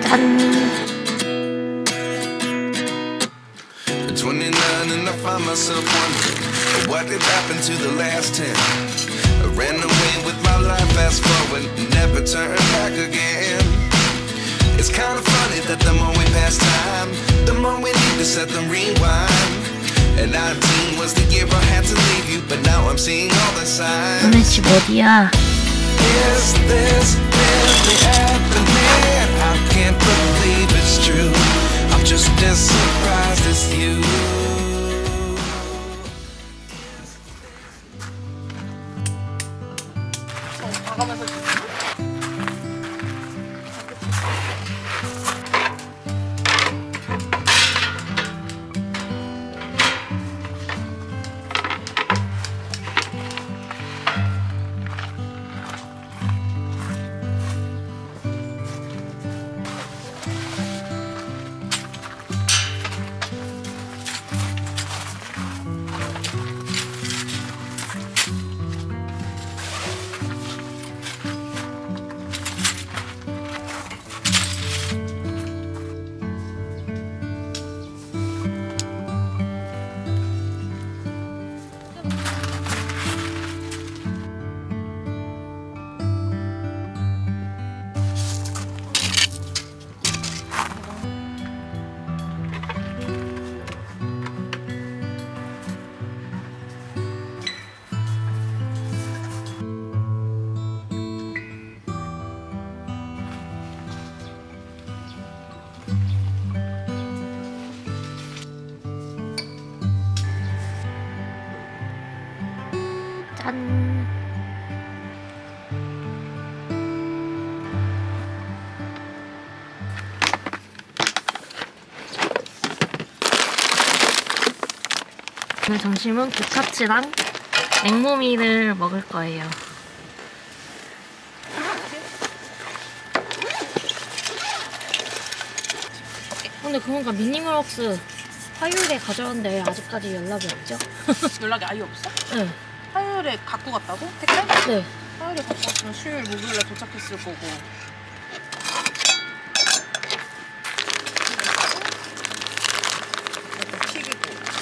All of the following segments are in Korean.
29 and I find myself wondering what did happen to the last 10. I ran away with my life, fast forward, never turn back again. It's kind of funny that the more we pass time, the more we need to set them rewind. And 19 was the year I had to leave you, but now I'm seeing all the signs. 너네 집 어디야? Is this really happening? I can't believe it's true. I'm just as surprised as you. 오늘 점심은 국화치랑 냉모미를 먹을 거예요. 근데 그러니까 미니멀럭스 화요일에 가져왔는데 아직까지 연락이 없죠? 연락이 아예 없어? 네. 화요일에 갖고 갔다고? 택배? 네. 화요일에 갖고 왔으면 수요일, 목요일에 도착했을 거고. 이거 튀기고.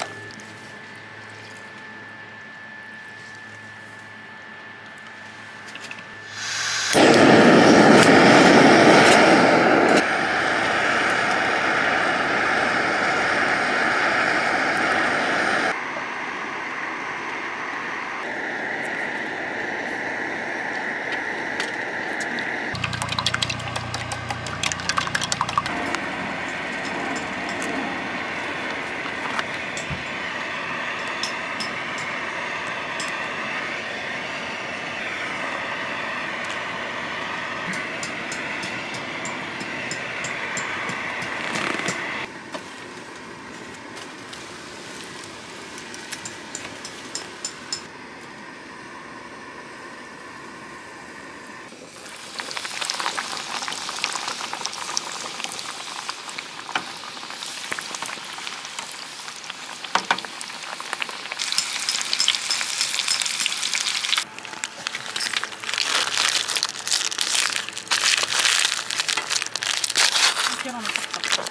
계란을 딱 잡자.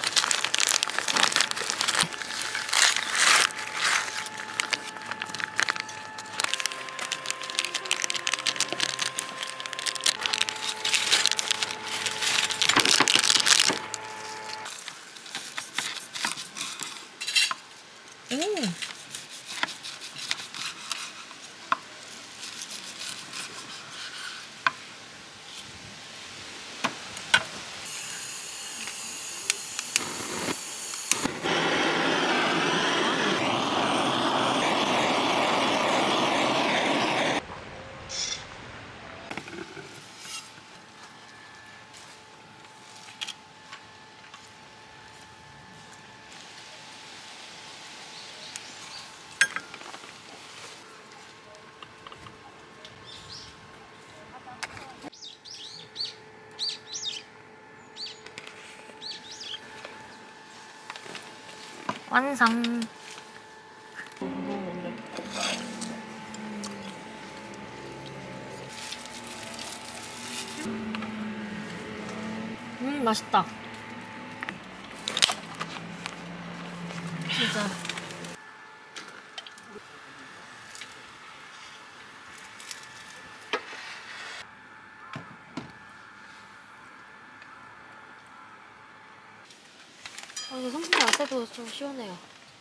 완성. 맛있다. 진짜. 이거 선풍기 안 써도 좀 시원해요.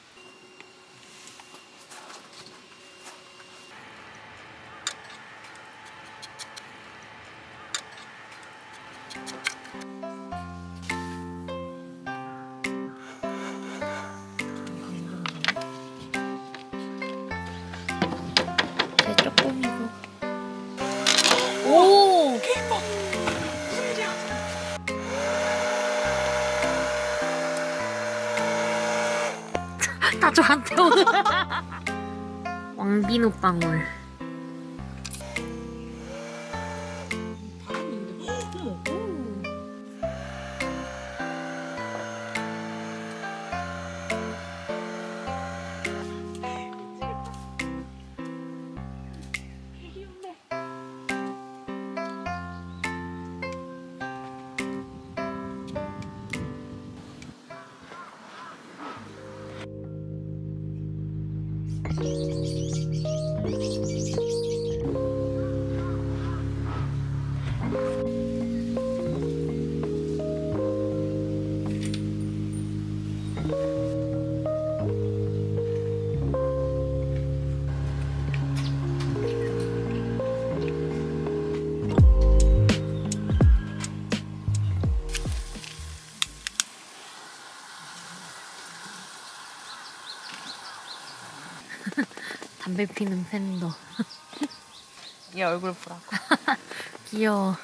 제 쪼꼬미고. 오! 케이팝! 다 저한테 오는. 왕비누 방울. 담배 피는 팬더. 얘 얼굴 보라고. 귀여워.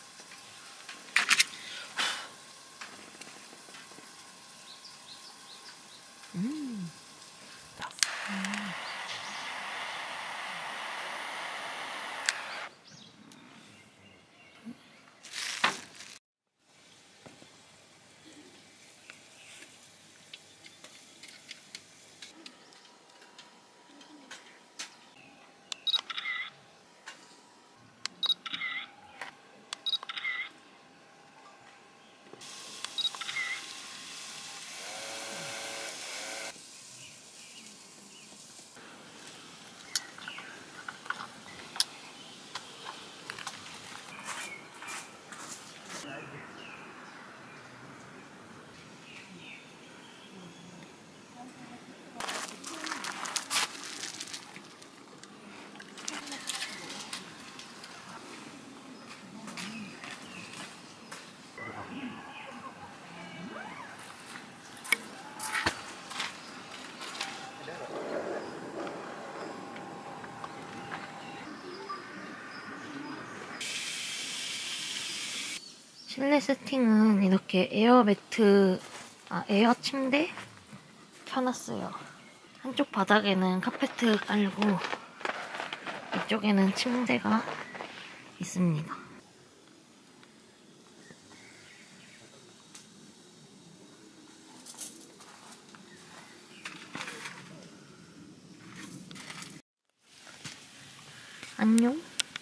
실내 세팅은 이렇게 에어 매트, 에어 침대 켜놨어요. 한쪽 바닥에는 카페트 깔고 이쪽에는 침대가 있습니다. 안녕?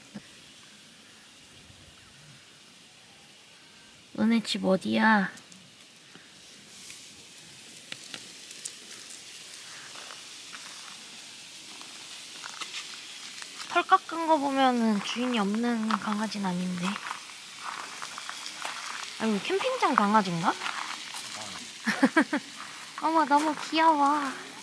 너네 집 어디야? 털 깎은 거 보면은 주인이 없는 강아지는 아닌데. 아이고, 캠핑장 강아지인가? 어머, 너무 귀여워.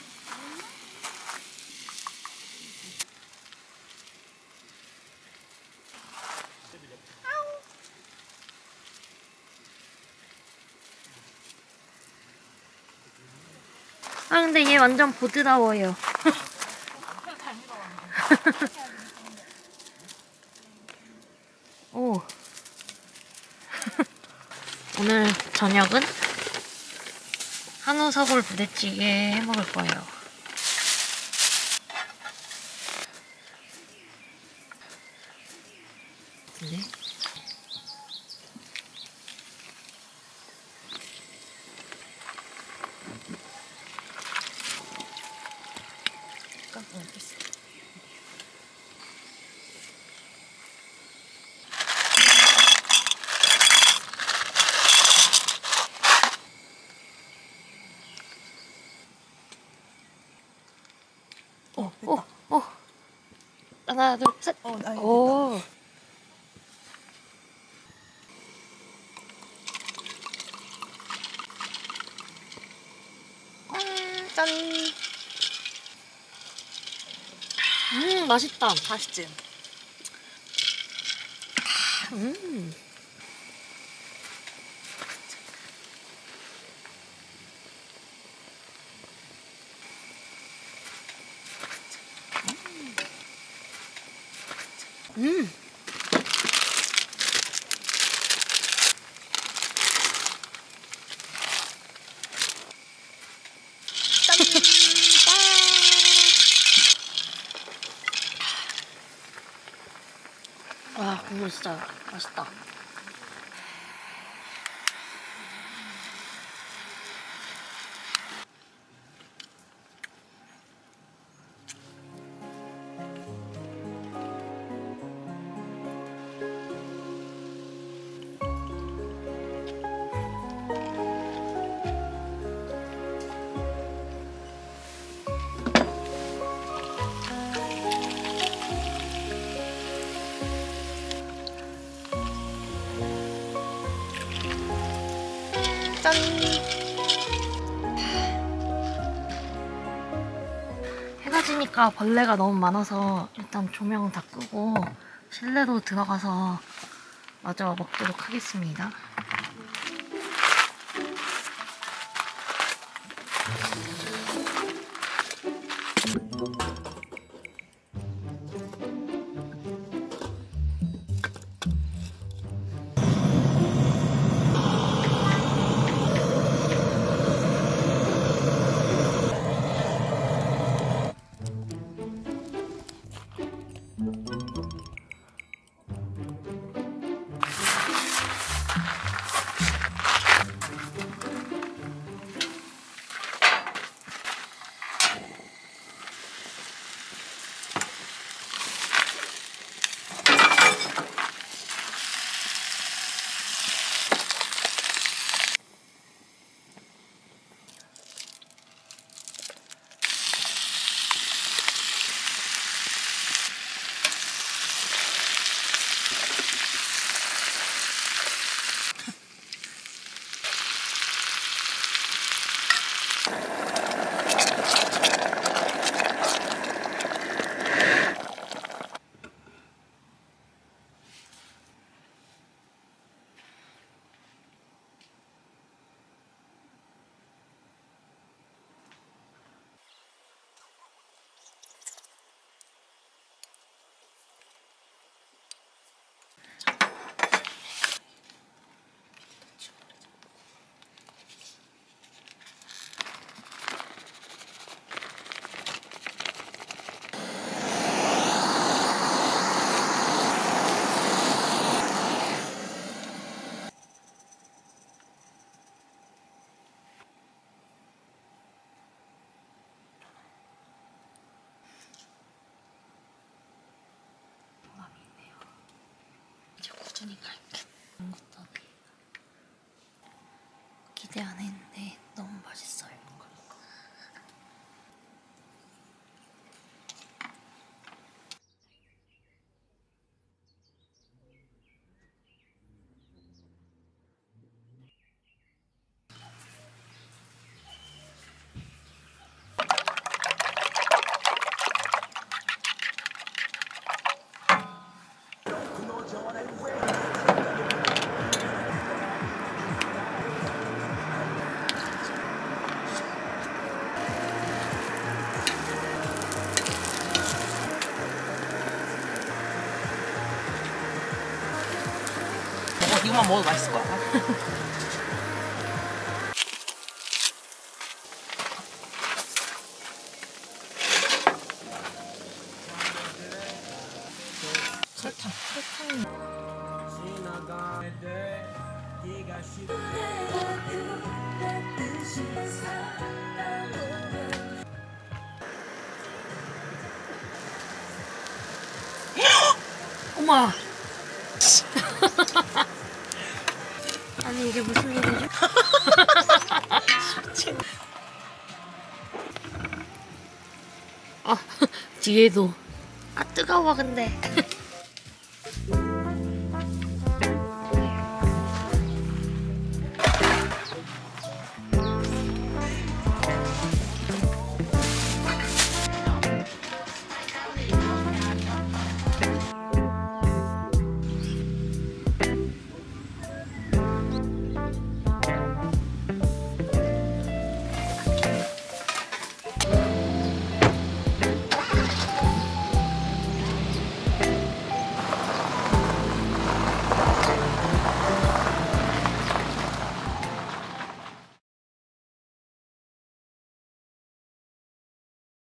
근데 얘 완전 보드라워요. 오. 오늘 저녁은 한우 서골 부대찌개 해 먹을 거예요. 네. 하나, 둘, 셋. 오. 짠. 맛있다. 맛있지? 와, 국물 진짜 맛있다. 짠! 해가 지니까 벌레가 너무 많아서 일단 조명 다 끄고 실내로 들어가서 마저 먹도록 하겠습니다. 이제 꾸준히 갈게. 아무것도 기대 안 했는데 너무 맛있어요. 이거만 먹어도 맛있을 거야. 설탕. 어머. 아니 이게 무슨 일이죠? 아 뒤에도 아 뜨거워 근데.